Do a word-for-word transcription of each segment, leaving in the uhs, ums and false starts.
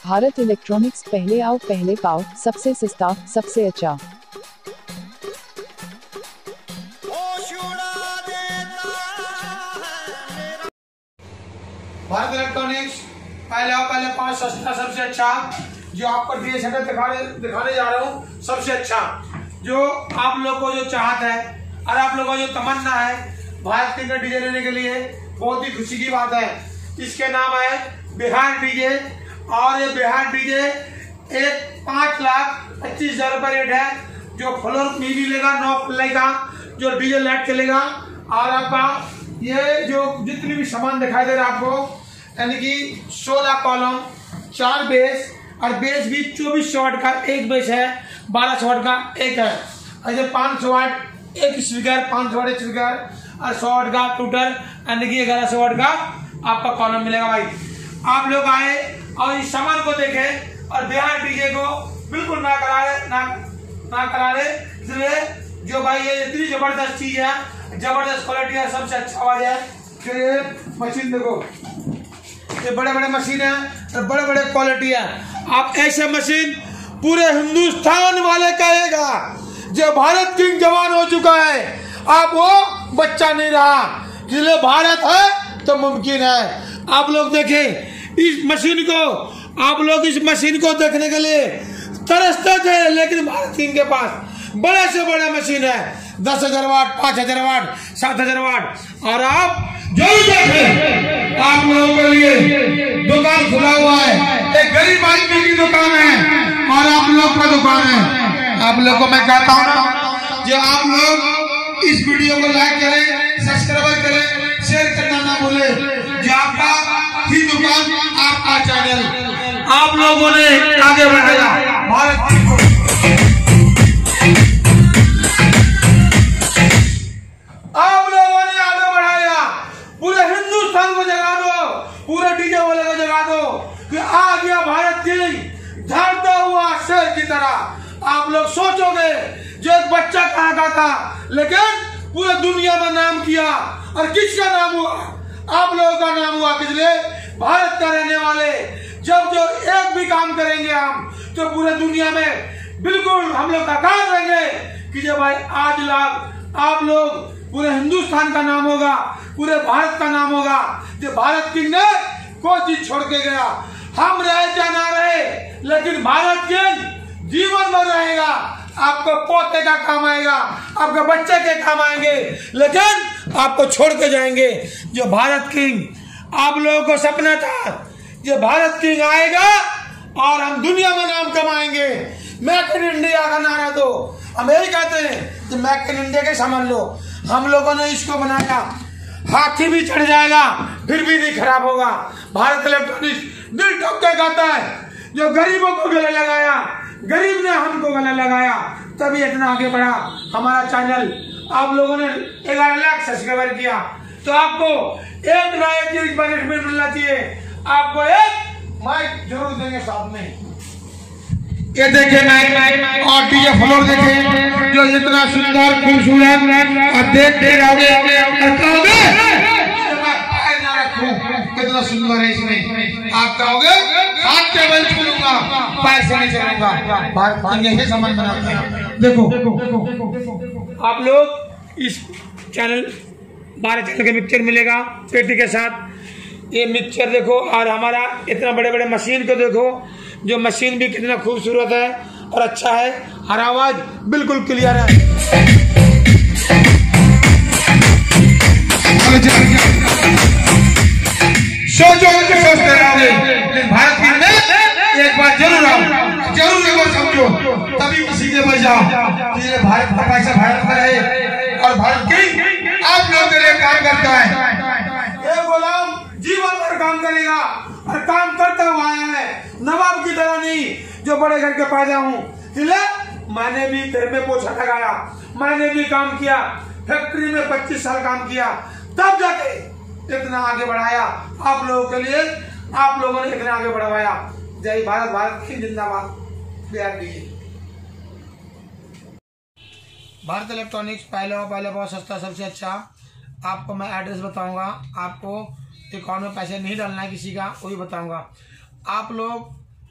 Bharat electronics, पहले आओ पहले पाओ, सबसे सस्ता सबसे अच्छा। भारत इलेक्ट्रॉनिक्स, पहले आओ पहले पाओ, सस्ता सबसे अच्छा। जो आपको डी एस दिखाने दिखाने जा रहा हूँ, सबसे अच्छा जो आप लोग को जो चाहत है और आप लोगों को जो तमन्ना है भारत के डीजे लेने के लिए, बहुत ही खुशी की बात है। इसके नाम है बिहार डीजे और ये बिहार डीजे एक पांच लाख पच्चीस हजार रुपये रेट है। जो फ्लोर में भी लेगा, नौ प्ले का जो डीजे लाइट चलेगा। और आपका ये जो जितनी भी सामान दिखाई दे रहा है आपको, यानी कि सोलह कॉलम, चार बेस और बेस भी चौबीस सौ वाट का एक बेस है, बारह सौ वाट का एक है। ऐसे पाँच सौ वाट एक स्पीकर, पाँच सौ वाट एक स्पीकर और सौ वाट का टूटर, यानी कि ग्यारह सौ वाट का आपका कॉलम मिलेगा। भाई आप लोग आए और इस सामान को देखें और बिहार डीजे को बिल्कुल ना करा रहे ना ना करा रहे इसलिए जो भाई ये इतनी जबरदस्त चीज है, जबरदस्त क्वालिटी है, सबसे अच्छा आवाज है। फिर ये मशीन देखो, ये बड़े बड़े मशीन है और बड़े बड़े क्वालिटी है। आप ऐसे मशीन पूरे हिंदुस्तान वाले कहेगा जो भारत किंग जवान हो चुका है, आप वो बच्चा नहीं रहा। इसलिए भारत है तो मुमकिन है। आप लोग देखें इस मशीन को, आप लोग इस मशीन को देखने के लिए तरसते थे, लेकिन भारत किंग के पास बड़े से बड़े मशीन है, दस हजार वाट, पांच हजार वाट, सात हजार वाट। और आप जरूर देखें, आप लोगों के लिए दुकान खुला हुआ है, एक गरीब आदमी की दुकान है और आप लोग का दुकान है। आप लोग को मैं कहता हूँ ना, जो आप लोग इस वीडियो को लाइक करें, सब्सक्राइब करें, शेयर करना ना भूले। जो आपका ही दुकान, आपका चैनल आप लोगों ने आगे बढ़ाया भारत को। आप लोगों ने आगे बढ़ाया, पूरे हिंदुस्तान को जगा दो, पूरे डीजे वाले को जगा दो कि आ गया भारत की झाड़ता हुआ शेर की तरह। आप लोग सोचोगे जो एक बच्चा कहाँ का था, लेकिन पूरे दुनिया में नाम किया। और किसका नाम हुआ? आप लोगों का नाम हुआ। किसलिए? भारत का रहने वाले। जब जो एक भी काम करेंगे हम, तो पूरे दुनिया में बिल्कुल हम लोग का काम करेंगे कि जब भाई आज लाख आप लोग, पूरे हिंदुस्तान का नाम होगा, पूरे भारत का नाम होगा। जो भारत किंग ने कोई चीज छोड़ के गया, हम रहे या ना रहे, लेकिन भारत किंग जीवन भर रहेगा। आपको पोते का काम आएगा, आपके बच्चे के काम आएंगे, लेकिन आपको छोड़ के जाएंगे। जो भारत किंग, आप लोगों को सपना था जो भारत किंग आएगा और हम दुनिया में नाम कमाएंगे। मेक इन इंडिया का नारा दो। अमेरिका कहते हैं कि मेक इन इंडिया के समझ लो। हम लोगों ने इसको बनाया, हाथी भी चढ़ जाएगा फिर भी नहीं खराब होगा। भारत इलेक्ट्रॉनिक्स दिल ठोक के कहता है, जो गरीबों को गले लगाया, गरीब ने हमको गले लगाया, तभी इतना आगे बढ़ा हमारा चैनल। आप लोगों ने ग्यारह लाख सब्सक्राइबर किया, तो आपको एक ना एक चीज पनिशमेंट मिलना चाहिए। आपको एक माइक जरूर देंगे साथ में। ये देखे माइक और डीजे फ्लोर देखे, जो इतना सुंदर खूबसूरत और देख के कितना सुंदर है। इसमें आप कहोगे हाथ के बल चलूंगा, पैर से नहीं चलूंगा। यही सामान बनाते हैं। देखो आप लोग इस चैनल, बारह चैनल के मिक्सचर मिलेगा पेटी के साथ। ये मिक्सचर देखो, और हमारा इतना बड़े बड़े मशीन को देखो, जो मशीन भी कितना खूबसूरत है और अच्छा है। हर आवाज बिल्कुल क्लियर है। सोचो सोचते रहोगे, लेकिन भारत किंग ने एक बार जरूर आओ, जरूर एक बार समझो, तभी किसी के बच जाओ। ये भारत का पैसा भारत में रहे और भारत किंग आप लोगों के लिए काम करता है। ये गुलाम जीवन भर काम करेगा और काम करता हुआ आया है, नवाब की तरह नहीं जो बड़े घर के पैदा हूँ। इसलिए मैंने भी घर में पोछा लगाया, मैंने भी काम किया, फैक्ट्री में पच्चीस साल काम किया, तब जाके इतना आगे बढ़ाया आप लोगों के लिए। आप लोगों ने इतना आगे बढ़ाया। जय भारत, भारत की जिंदाबाद। बिहार डीजे, भारत इलेक्ट्रॉनिक्स, पहले और पहले बहुत सस्ता सबसे अच्छा। आपको मैं एड्रेस बताऊंगा, आपको अकाउंट में पैसे नहीं डालना है किसी का, वो भी बताऊंगा। आप लोग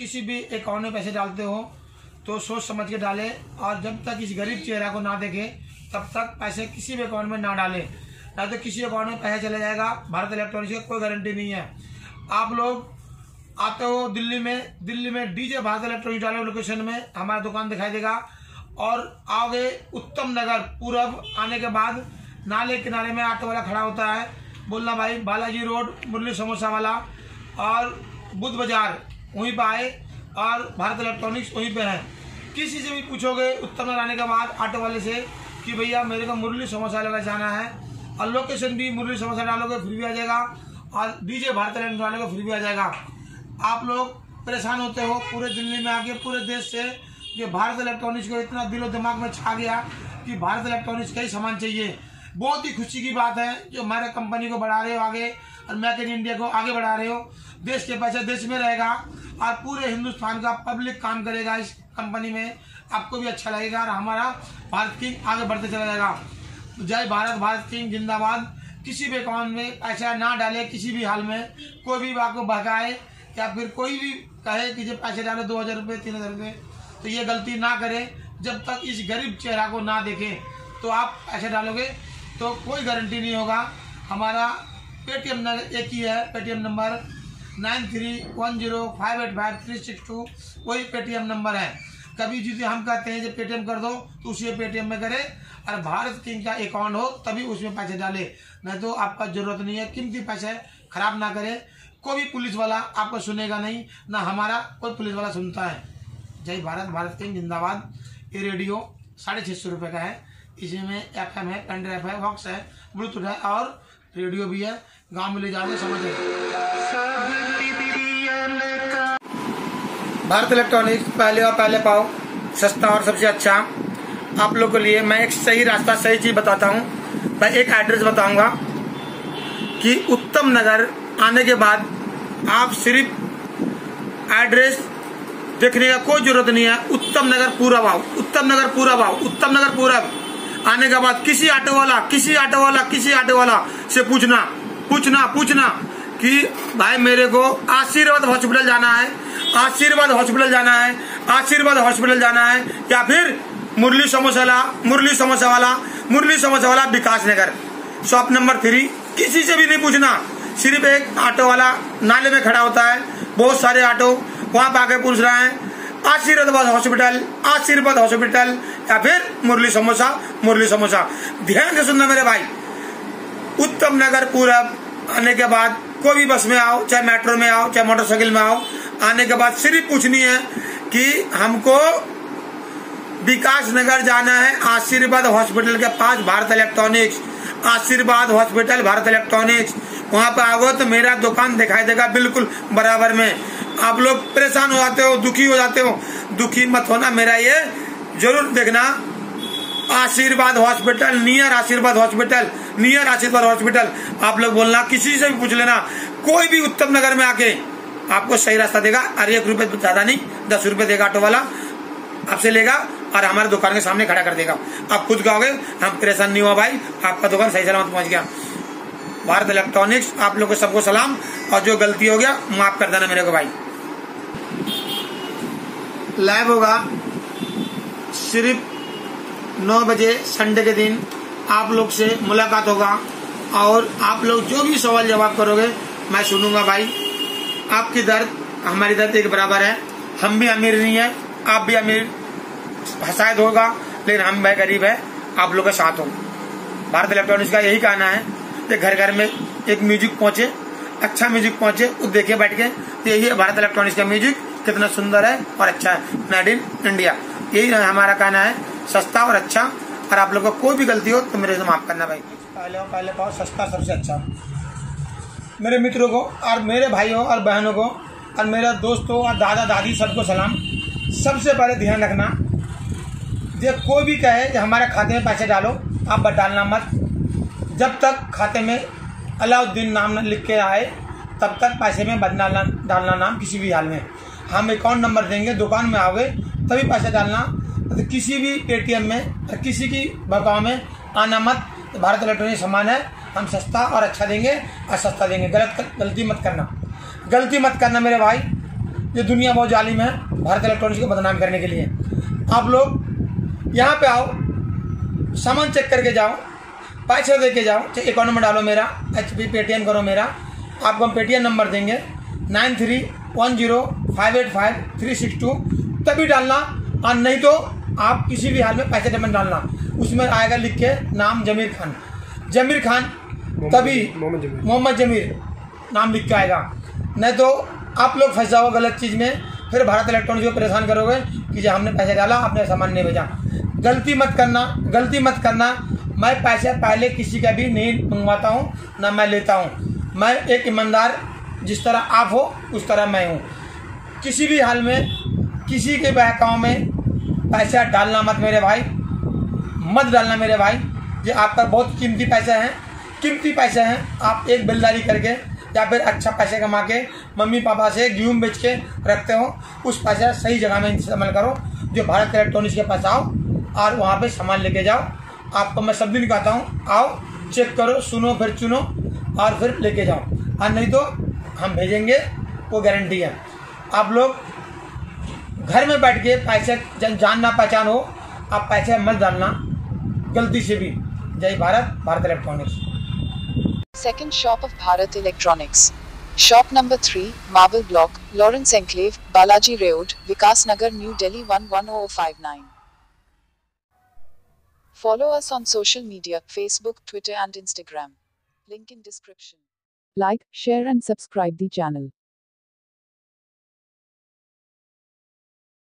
किसी भी अकाउंट में पैसे डालते हो तो सोच समझ के डाले, और जब तक इस गरीब चेहरा को ना देखे तब तक पैसे किसी भी अकाउंट में ना डाले, नहीं तो किसी अकाउंट में पैसा चले जाएगा। भारत इलेक्ट्रॉनिक्स की कोई गारंटी नहीं है। आप लोग आते हो दिल्ली में, दिल्ली में डीजे भारत इलेक्ट्रॉनिक्स डालो लोकेशन में हमारा दुकान दिखाई देगा, और आओगे उत्तम नगर पूरब आने के बाद नाले किनारे में ऑटो वाला खड़ा होता है, बोलना भाई बालाजी रोड मुरली समोसा वाला और बुद्ध बाजार, वहीं पर आए और भारत इलेक्ट्रॉनिक्स वहीं पे है। किसी से भी पूछोगे उत्तम नगर आने के बाद ऑटो वाले से कि भैया मेरे को मुरली समोसा लगा जाना है, और लोकेशन भी मुरली समोसा डालोगे फ्री भी आ जाएगा, और डीजे भारत इलेक्ट्रॉनिक्स डालोगे फ्री भी आ जाएगा। आप लोग परेशान होते हो पूरे दिल्ली में आके, पूरे देश से, कि भारत इलेक्ट्रॉनिक्स को इतना दिलो दिमाग में छा गया कि भारत इलेक्ट्रॉनिक्स का ही सामान चाहिए। बहुत ही खुशी की बात है जो हमारे कंपनी को बढ़ा रहे हो आगे, और मेक इन इंडिया को आगे बढ़ा रहे हो। देश के पैसे देश में रहेगा, और पूरे हिंदुस्तान का पब्लिक काम करेगा इस कंपनी में, आपको भी अच्छा लगेगा, और हमारा भारत किंग आगे बढ़ते चला जाएगा। जय भारत, भारत किंग जिंदाबाद। किसी भी अकाउंट में पैसा ना डाले किसी भी हाल में, कोई भी आपको बहकाए या फिर कोई भी कहे कि जब पैसे डाले दो हज़ार रुपये तीन हज़ार रुपये, तो ये गलती ना करें। जब तक इस गरीब चेहरा को ना देखें तो आप पैसे डालोगे तो कोई गारंटी नहीं होगा। हमारा पेटीएम नंबर एक ही है, Paytm number nine three one zero five eight five three six two, वही पेटीएम नंबर है। कभी जिसे हम कहते हैं जब पेटीएम कर दो तो उसी पेटीएम में करें, और भारत किंग का अकाउंट हो तभी उसमें पैसे डाले, नहीं तो आपका जरूरत नहीं है। कीमती पैसे खराब ना करें। कोई भी पुलिस वाला आपको सुनेगा नहीं, ना हमारा कोई पुलिस वाला सुनता है। जय भारत, भारत किंग जिंदाबाद। ये रेडियो साढ़े छः सौ रुपये का है, इसमें एफ एम है, पेन ड्राइव है, बॉक्स है, ब्लूटूथ है और रेडियो भी है। गाँव में ले जाने समझे। भारत इलेक्ट्रॉनिक्स पहले और पहले पाओ, सस्ता और सबसे अच्छा। आप लोग के लिए मैं एक सही रास्ता, सही चीज बताता हूँ। मैं एक एड्रेस बताऊंगा कि उत्तम नगर आने के बाद आप सिर्फ एड्रेस देखने का कोई जरूरत नहीं है। उत्तम नगर पूरब आओ, उत्तम नगर पूरब आओ, उत्तम नगर पूरब आने के बाद किसी ऑटो वाला किसी ऑटो वाला किसी ऑटो वाला से पूछना पूछना पूछना कि भाई मेरे को आशीर्वाद हॉस्पिटल जाना है, आशीर्वाद हॉस्पिटल जाना है, आशीर्वाद हॉस्पिटल जाना है, या फिर मुरली समोसा वाला मुरली समोसा वाला मुरली समोसा वाला Vikas Nagar shop number three. किसी से भी नहीं पूछना, सिर्फ एक ऑटो वाला नाले में खड़ा होता है, बहुत सारे ऑटो वहां पर आके पूछ रहा है आशीर्वाद हॉस्पिटल, आशीर्वाद हॉस्पिटल, या फिर मुरली समोसा मुरली समोसा। ध्यान से सुनना मेरे भाई, उत्तम नगर पूरब आने के बाद कोई भी बस में आओ, चाहे मेट्रो में आओ, चाहे मोटरसाइकिल में आओ, आने के बाद सिर्फ पूछनी है कि हमको विकास नगर जाना है, आशीर्वाद हॉस्पिटल के पास Bharat electronics, Ashirwad hospital Bharat electronics. वहां पर आओ तो मेरा दुकान दिखाई देगा बिल्कुल बराबर में। आप लोग परेशान हो जाते हो, दुखी हो जाते हो, दुखी मत होना, मेरा ये जरूर देखना। Ashirwad hospital, near Ashirwad hospital, near Ashirwad hospital. आप लोग बोलना, किसी से भी पूछ लेना, कोई भी उत्तम नगर में आके आपको सही रास्ता देगा। अरे एक रुपए ज्यादा नहीं, दस रुपए देगा ऑटो वाला, आपसे लेगा और हमारे दुकान के सामने खड़ा कर देगा। आप खुद कहोगे हम परेशान नहीं हुआ भाई, आपका दुकान सही सलामत पहुंच गया। भारत इलेक्ट्रॉनिक्स आप लोग को सबको सलाम, और जो गलती हो गया माफ कर देना मेरे को भाई। लाइव होगा सिर्फ नौ बजे संडे के दिन, आप लोग से मुलाकात होगा, और आप लोग जो भी सवाल जवाब करोगे मैं सुनूंगा भाई। आपकी दर्द हमारी दर्द एक बराबर है, हम भी अमीर नहीं है, आप भी अमीर शायद होगा, लेकिन हम भाई गरीब है, आप लोग के साथ हो। भारत इलेक्ट्रॉनिक्स का यही कहना है कि घर घर में एक म्यूजिक पहुंचे, अच्छा म्यूजिक पहुंचे, वो देखे बैठ के, तो यही है भारत इलेक्ट्रॉनिक्स का म्यूजिक कितना सुंदर है और अच्छा है, मेड इन इंडिया। यही हमारा कहना है, सस्ता और अच्छा। और आप लोग को कोई भी गलती हो तो मेरे से माफ करना भाई। पहले और पहले पाओ, सस्ता सबसे अच्छा। मेरे मित्रों को और मेरे भाइयों और बहनों को और मेरे दोस्तों और दादा दादी सबको सलाम। सबसे पहले ध्यान रखना, जब कोई भी कहे कि हमारे खाते में पैसे डालो, आप डालना मत। जब तक खाते में अलाउद्दीन नाम लिख के आए तब तक पैसे में बदलाना डालना नाम किसी भी हाल में। हम अकाउंट नंबर देंगे, दुकान में आओगे तभी पैसे डालना। तो किसी भी पेटीएम में और किसी की बकाव में आना मत। तो भारत इलेक्ट्रॉनिक सामान है, हम सस्ता और अच्छा देंगे और सस्ता देंगे। गलत गलती मत करना, गलती मत करना मेरे भाई। ये दुनिया बहुत जालिम है भारत इलेक्ट्रॉनिक्स को बदनाम करने के लिए। आप लोग यहाँ पे आओ, सामान चेक करके जाओ, पैसे दे के जाओ, अकाउंट में डालो मेरा, एच पी पेटीएम करो मेरा, आपको हम पेटीएम नंबर देंगे nine three one zero five eight five three six two, तभी डालना। और नहीं तो आप किसी भी हाल में पैसे पेमेंट डालना, उसमें आएगा लिख के नाम जमीर खान, जमीर खान तभी मोहम्मद जमीर नाम लिख के आएगा। नहीं तो आप लोग फंस जाओ गलत चीज़ में, फिर भारत इलेक्ट्रॉनिक्स को परेशान करोगे कि जब हमने पैसे डाला आपने सामान नहीं भेजा। गलती मत करना, गलती मत करना। मैं पैसे पहले किसी का भी नहीं मंगवाता हूँ, ना मैं लेता हूँ। मैं एक ईमानदार, जिस तरह आप हो उस तरह मैं हूँ। किसी भी हाल में किसी के बहकाव में पैसा डालना मत मेरे भाई, मत डालना मेरे भाई। ये आपका बहुत कीमती पैसा है, कीमती पैसे हैं। आप एक बिलदारी करके या फिर अच्छा पैसे कमा के मम्मी पापा से गेहूँ बेच के रखते हो, उस पैसा सही जगह में इस्तेमाल करो। जो भारत इलेक्ट्रॉनिक्स के पास आओ और वहाँ पे सामान लेके जाओ। आपको मैं सब दिन कहता हूँ, आओ चेक करो, सुनो, फिर चुनो और फिर लेके जाओ। और नहीं तो हम भेजेंगे, वो गारंटी है। आप लोग घर में बैठ के पैसे जन जान ना पहचान हो, आप पैसे मत डालना गलती से भी। जय Bharat, Bharat electronics. Second shop of Bharat Electronics. Shop number three, Marble Block, Lawrence Enclave, Balaji Road, Vikas Nagar, New Delhi one one zero zero five nine. Follow us on social media, Facebook, Twitter and Instagram. Link in description. Like, share and subscribe the channel.